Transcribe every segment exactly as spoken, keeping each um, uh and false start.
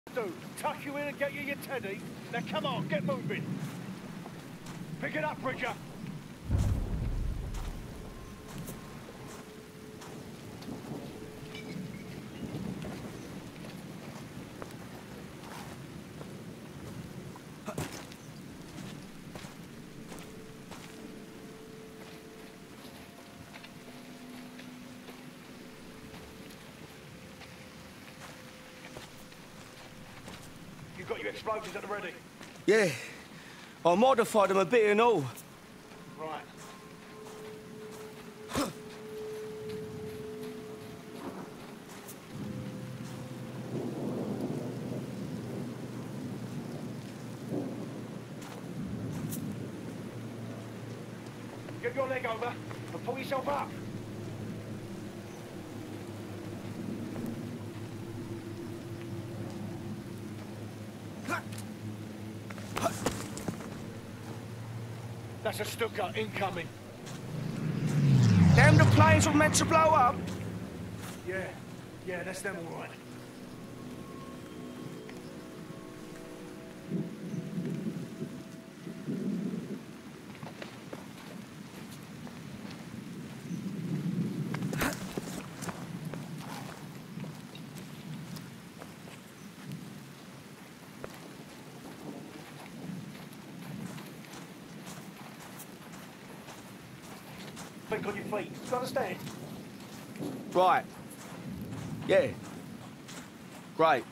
Do tuck you in and get you your teddy. Now come on, get moving. Pick it up, Bridger. You got your explosives at the ready? Yeah. I modified them a bit and all. Right. Get your leg over and pull yourself up. That's a Stuka incoming. Damn, the planes were meant to blow up. Yeah, yeah, that's them all right. Think on your feet. You understand? Right. Yeah. Great.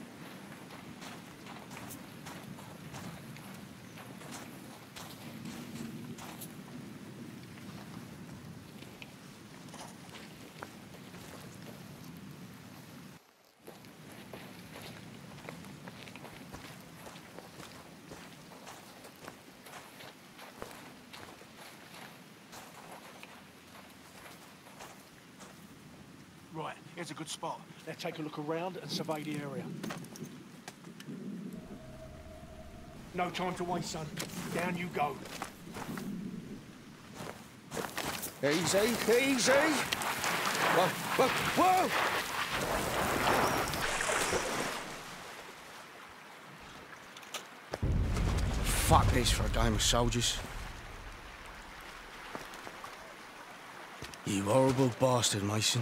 Right, here's a good spot. Now take a look around and survey the area. No time to waste, son. Down you go. Easy, easy. Whoa, whoa, whoa! Fuck this for a game of soldiers. You horrible bastard, Mason.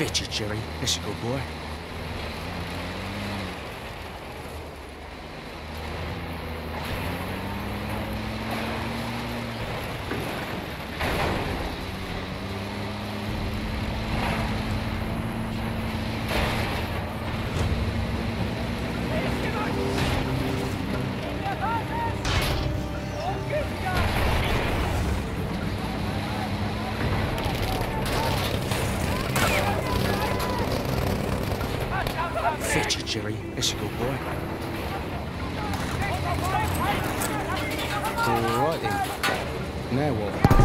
Fetch it, Jerry. That's a good boy. Fetch it, Jerry. That's a good boy. All right then. Now what?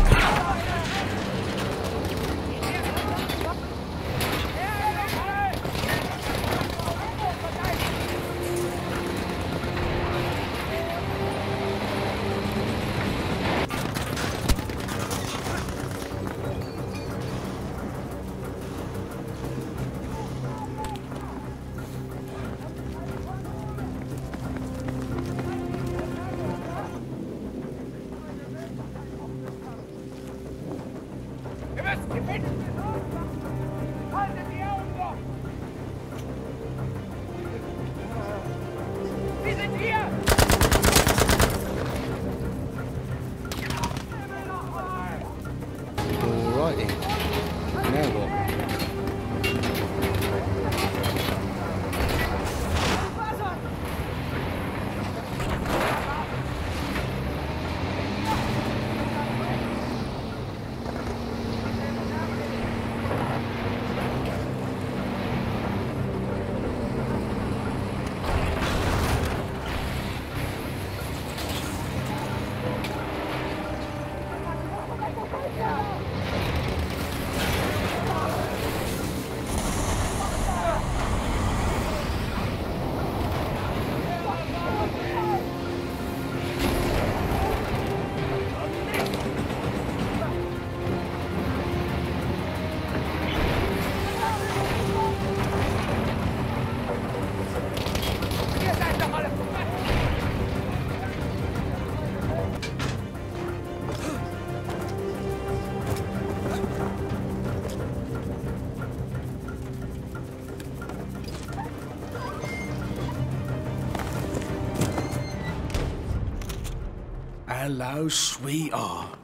Hello, sweetheart.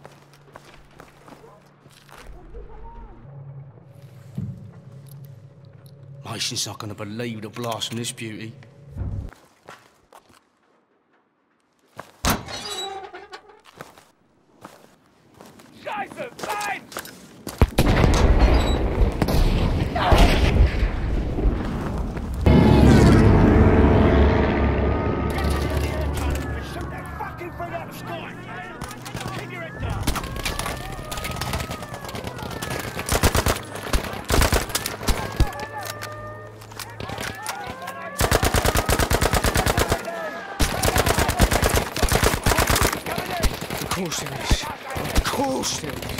Mason's not gonna believe the blast from this beauty. Scheiße, nein! Shoot that fucking thing out of the sky! Keep your head down! Of course there is. Of course there is.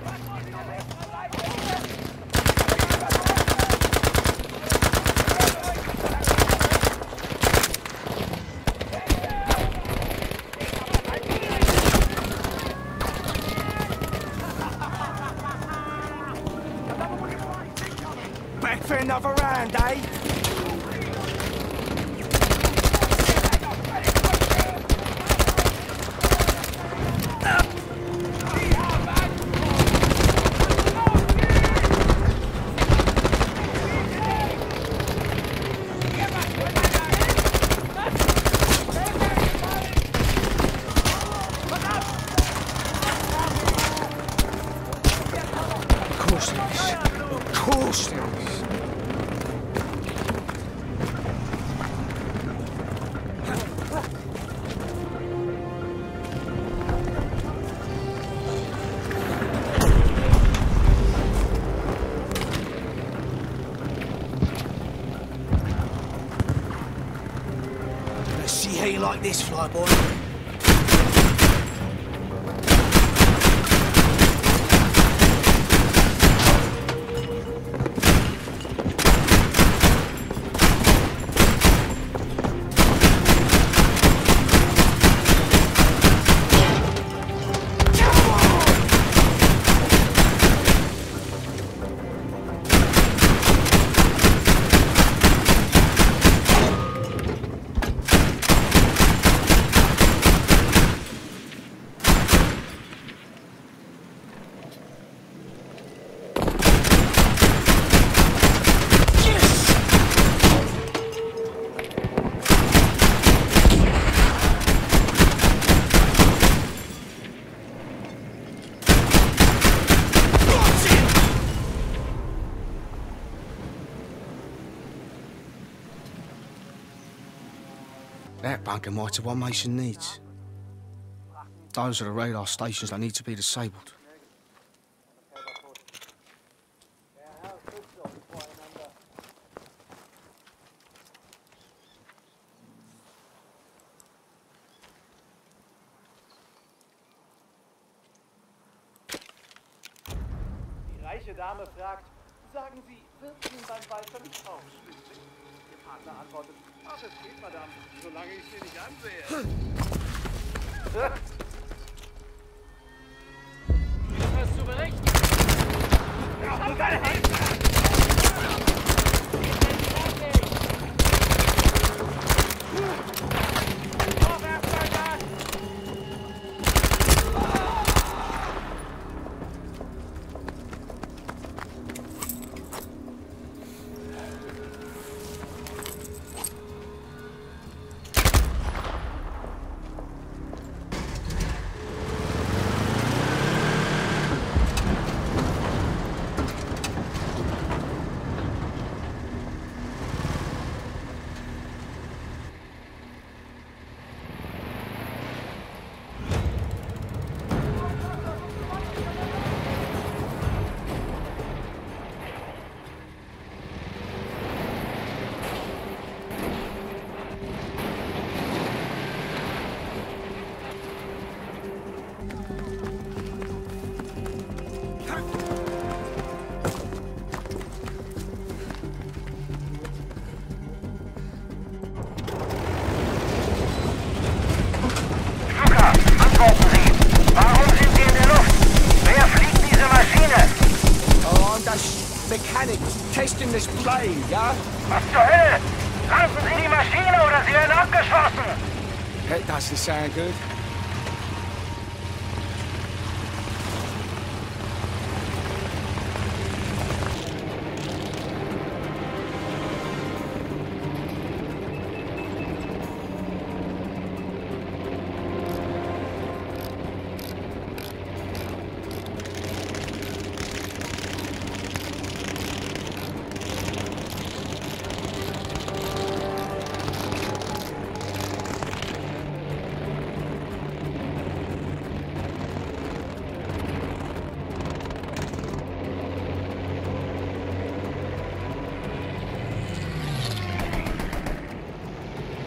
Back for another round, eh? Of course there is. Let's see how you like this, flyboy. That bunker might have what Mason needs. Those are the radar stations that need to be disabled. Die reiche Dame fragt, sagen Sie, wird Ihnen beim Walzer nicht aufschlüssig? Ihr Partner antwortet, ach, es geht, Madame, solange ich Sie nicht ansehe. Was hast du berichten? Ja, du deine Hand! Testing this plane, ja? Was zur Hölle? Landen Sie die Maschine oder Sie werden abgeschossen! That doesn't sound good.